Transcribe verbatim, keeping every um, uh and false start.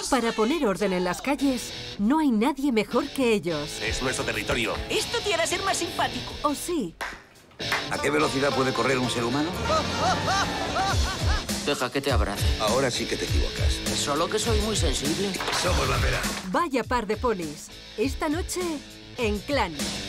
Para poner orden en las calles, no hay nadie mejor que ellos. Es nuestro territorio. Esto te hará ser más simpático. ¿O sí? ¿A qué velocidad puede correr un ser humano? Deja que te abrace. Ahora sí que te equivocas. Solo que soy muy sensible. Somos la pera. Vaya par de ponis. Esta noche, en Clan.